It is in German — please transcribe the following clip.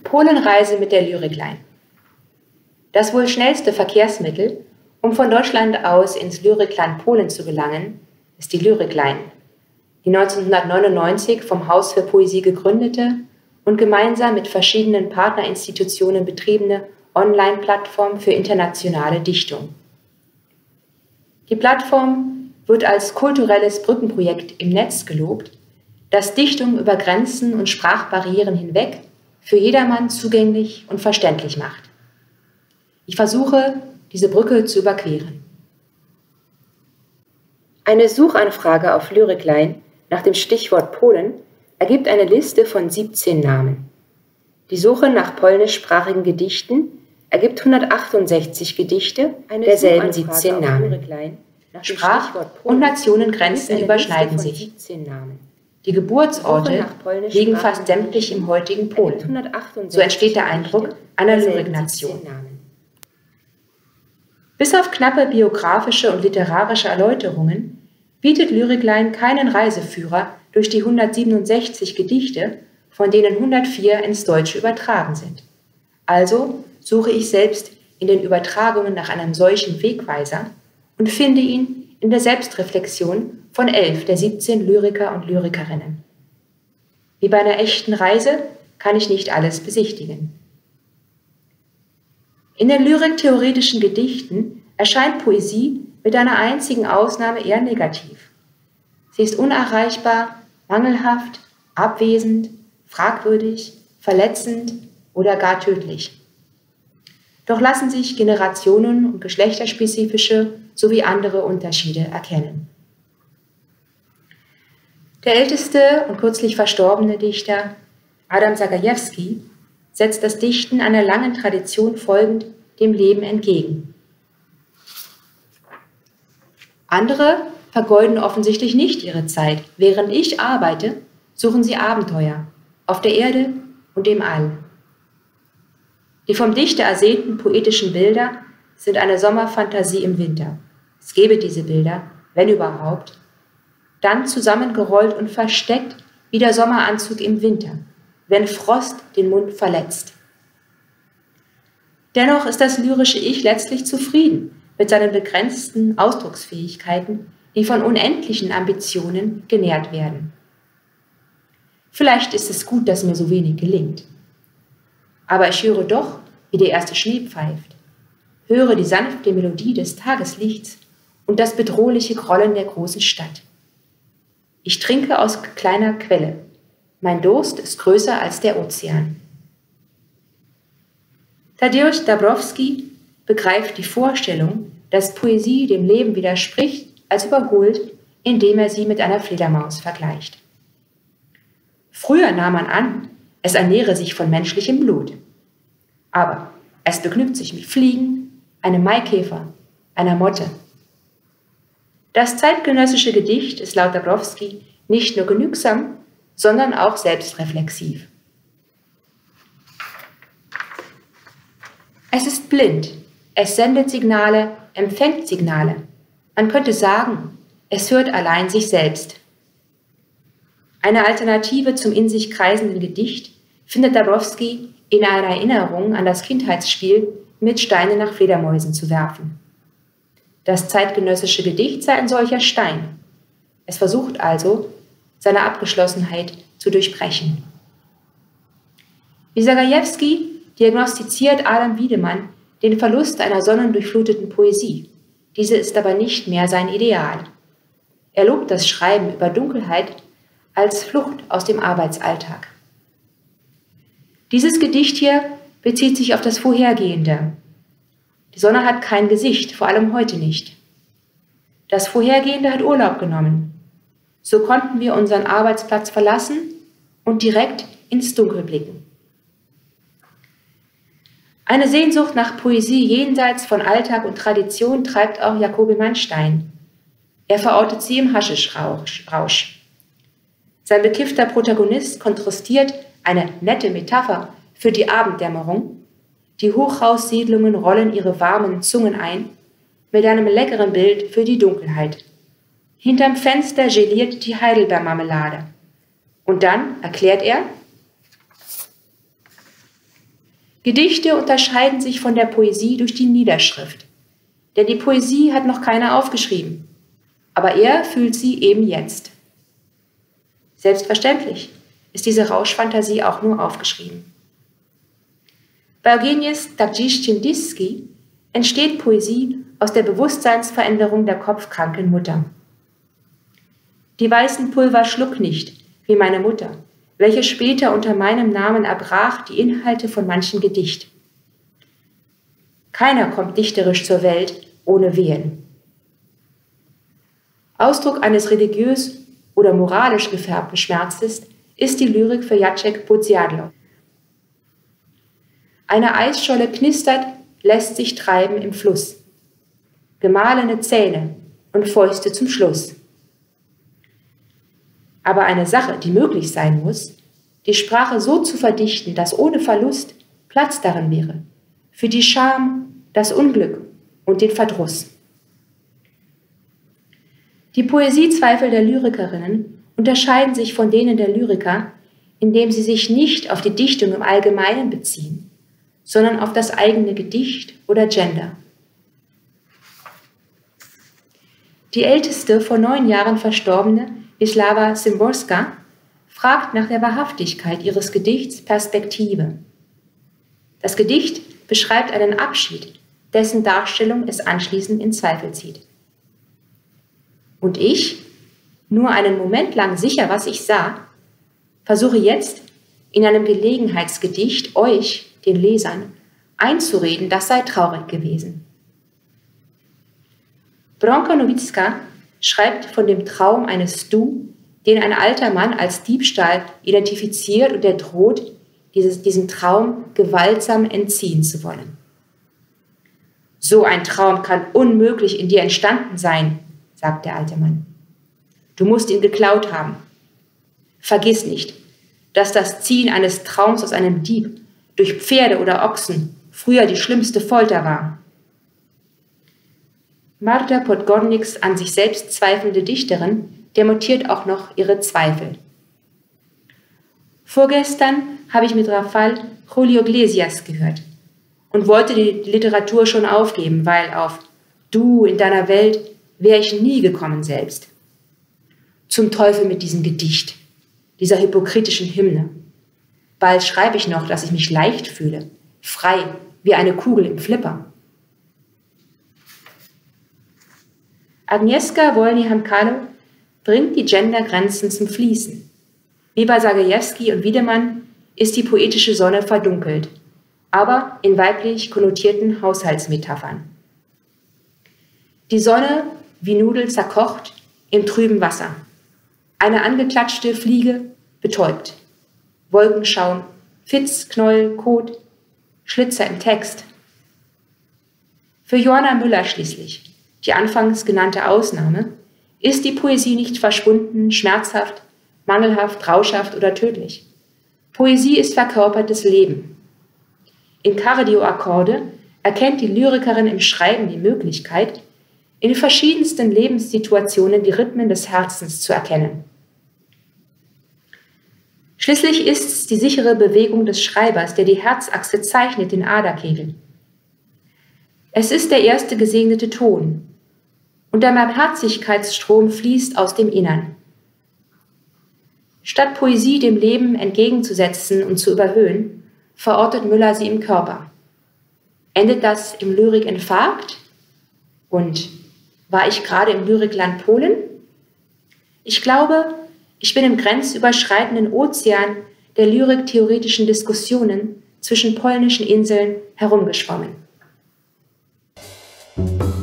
Polenreise mit der Lyrikline. Das wohl schnellste Verkehrsmittel, um von Deutschland aus ins Lyrikland Polen zu gelangen, ist die Lyrikline, die 1999 vom Haus für Poesie gegründete und gemeinsam mit verschiedenen Partnerinstitutionen betriebene Online-Plattform für internationale Dichtung. Die Plattform wird als kulturelles Brückenprojekt im Netz gelobt, das Dichtung über Grenzen und Sprachbarrieren hinweg für jedermann zugänglich und verständlich macht. Ich versuche, diese Brücke zu überqueren. Eine Suchanfrage auf Lyrikline nach dem Stichwort Polen ergibt eine Liste von 17 Namen. Die Suche nach polnischsprachigen Gedichten ergibt 168 Gedichte derselben 17 Namen. Sprach- und Nationengrenzen überschneiden sich. Die Geburtsorte liegen fast sämtlich im heutigen Polen. So entsteht der Eindruck einer Lyriknation. Bis auf knappe biografische und literarische Erläuterungen bietet Lyrikline keinen Reiseführer durch die 167 Gedichte, von denen 104 ins Deutsche übertragen sind. Also suche ich selbst in den Übertragungen nach einem solchen Wegweiser und finde ihn in der Selbstreflexion von 11 der 17 Lyriker und Lyrikerinnen. Wie bei einer echten Reise kann ich nicht alles besichtigen. In den lyriktheoretischen Gedichten erscheint Poesie mit einer einzigen Ausnahme eher negativ. Sie ist unerreichbar, mangelhaft, abwesend, fragwürdig, verletzend oder gar tödlich. Doch lassen sich Generationen- und geschlechterspezifische sowie andere Unterschiede erkennen. Der älteste und kürzlich verstorbene Dichter Adam Zagajewski setzt das Dichten einer langen Tradition folgend dem Leben entgegen. Andere vergeuden offensichtlich nicht ihre Zeit. Während ich arbeite, suchen sie Abenteuer auf der Erde und im All. Die vom Dichter ersehnten poetischen Bilder sind eine Sommerfantasie im Winter. Es gäbe diese Bilder, wenn überhaupt, dann zusammengerollt und versteckt wie der Sommeranzug im Winter, wenn Frost den Mund verletzt. Dennoch ist das lyrische Ich letztlich zufrieden mit seinen begrenzten Ausdrucksfähigkeiten, die von unendlichen Ambitionen genährt werden. Vielleicht ist es gut, dass mir so wenig gelingt. Aber ich höre doch, wie der erste Schnee pfeift, höre die sanfte Melodie des Tageslichts und das bedrohliche Grollen der großen Stadt. Ich trinke aus kleiner Quelle. Mein Durst ist größer als der Ozean. Tadeusz Dabrowski begreift die Vorstellung, dass Poesie dem Leben widerspricht, als überholt, indem er sie mit einer Fledermaus vergleicht. Früher nahm man an, es ernähre sich von menschlichem Blut. Aber es begnügt sich mit Fliegen, einem Maikäfer, einer Motte. Das zeitgenössische Gedicht ist laut Dabrowski nicht nur genügsam, sondern auch selbstreflexiv. Es ist blind, es sendet Signale, empfängt Signale. Man könnte sagen, es hört allein sich selbst. Eine Alternative zum in sich kreisenden Gedicht findet Dabrowski in einer Erinnerung an das Kindheitsspiel, mit Steinen nach Fledermäusen zu werfen. Das zeitgenössische Gedicht sei ein solcher Stein. Es versucht also, seine Abgeschlossenheit zu durchbrechen. Wie Zagajewski diagnostiziert Adam Wiedemann den Verlust einer sonnendurchfluteten Poesie. Diese ist aber nicht mehr sein Ideal. Er lobt das Schreiben über Dunkelheit als Flucht aus dem Arbeitsalltag. Dieses Gedicht hier bezieht sich auf das Vorhergehende. Die Sonne hat kein Gesicht, vor allem heute nicht. Das Vorhergehende hat Urlaub genommen. So konnten wir unseren Arbeitsplatz verlassen und direkt ins Dunkel blicken. Eine Sehnsucht nach Poesie jenseits von Alltag und Tradition treibt auch Jacobi Mannstein. Er verortet sie im Haschischrausch. Sein bekiffter Protagonist kontrastiert eine nette Metapher für die Abenddämmerung. Die Hochhaussiedlungen rollen ihre warmen Zungen ein, mit einem leckeren Bild für die Dunkelheit. Hinterm Fenster geliert die Heidelbeermarmelade. Und dann erklärt er: Gedichte unterscheiden sich von der Poesie durch die Niederschrift, denn die Poesie hat noch keiner aufgeschrieben, aber er fühlt sie eben jetzt. Selbstverständlich ist diese Rauschfantasie auch nur aufgeschrieben. Bei Eugeniusz Dagdziesch-Chindiski entsteht Poesie aus der Bewusstseinsveränderung der kopfkranken Mutter. Die weißen Pulver schluck nicht, wie meine Mutter, welche später unter meinem Namen erbrach die Inhalte von manchem Gedicht. Keiner kommt dichterisch zur Welt ohne Wehen. Ausdruck eines religiös oder moralisch gefärbten Schmerzes ist die Lyrik für Jacek Pudziadlo. Eine Eisscholle knistert, lässt sich treiben im Fluss. Gemahlene Zähne und Fäuste zum Schluss. Aber eine Sache, die möglich sein muss, die Sprache so zu verdichten, dass ohne Verlust Platz darin wäre, für die Scham, das Unglück und den Verdruss. Die Poesiezweifel der Lyrikerinnen unterscheiden sich von denen der Lyriker, indem sie sich nicht auf die Dichtung im Allgemeinen beziehen, sondern auf das eigene Gedicht oder Gender. Die älteste, vor 9 Jahren verstorbene Wisława Szymborska fragt nach der Wahrhaftigkeit ihres Gedichts Perspektive. Das Gedicht beschreibt einen Abschied, dessen Darstellung es anschließend in Zweifel zieht. Und ich, nur einen Moment lang sicher, was ich sah, versuche jetzt in einem Gelegenheitsgedicht euch, den Lesern, einzureden, das sei traurig gewesen. Bronka Nowicka schreibt von dem Traum eines Du, den ein alter Mann als Diebstahl identifiziert und der droht, diesen Traum gewaltsam entziehen zu wollen. So ein Traum kann unmöglich in dir entstanden sein, sagt der alte Mann. Du musst ihn geklaut haben. Vergiss nicht, dass das Ziehen eines Traums aus einem Dieb durch Pferde oder Ochsen früher die schlimmste Folter war. Marta Podgorniks an sich selbst zweifelnde Dichterin demontiert auch noch ihre Zweifel. Vorgestern habe ich mit Rafael Julio Iglesias gehört und wollte die Literatur schon aufgeben, weil auf Du in deiner Welt wäre ich nie gekommen selbst. Zum Teufel mit diesem Gedicht, dieser hypokritischen Hymne. Bald schreibe ich noch, dass ich mich leicht fühle, frei wie eine Kugel im Flipper. Agnieszka Wolny-Hamkalo bringt die Gendergrenzen zum Fließen. Wie bei Zagajewski und Wiedemann ist die poetische Sonne verdunkelt, aber in weiblich konnotierten Haushaltsmetaphern. Die Sonne wie Nudel zerkocht im trüben Wasser. Eine angeklatschte Fliege betäubt. Wolkenschaum, Fitz, Knäuel, Kot, Schlitzer im Text. Für Johanna Müller schließlich, die anfangs genannte Ausnahme, ist die Poesie nicht verschwunden, schmerzhaft, mangelhaft, rauschhaft oder tödlich. Poesie ist verkörpertes Leben. In Cardio-Akkorde erkennt die Lyrikerin im Schreiben die Möglichkeit, in verschiedensten Lebenssituationen die Rhythmen des Herzens zu erkennen. Schließlich ist es die sichere Bewegung des Schreibers, der die Herzachse zeichnet, den Aderkegel. Es ist der erste gesegnete Ton, und der Barmherzigkeitsstrom fließt aus dem Innern. Statt Poesie dem Leben entgegenzusetzen und zu überhöhen, verortet Müller sie im Körper. Endet das im Lyrik-Infarkt? Und war ich gerade im Lyrikland Polen? Ich glaube, ich bin im grenzüberschreitenden Ozean der lyriktheoretischen Diskussionen zwischen polnischen Inseln herumgeschwommen.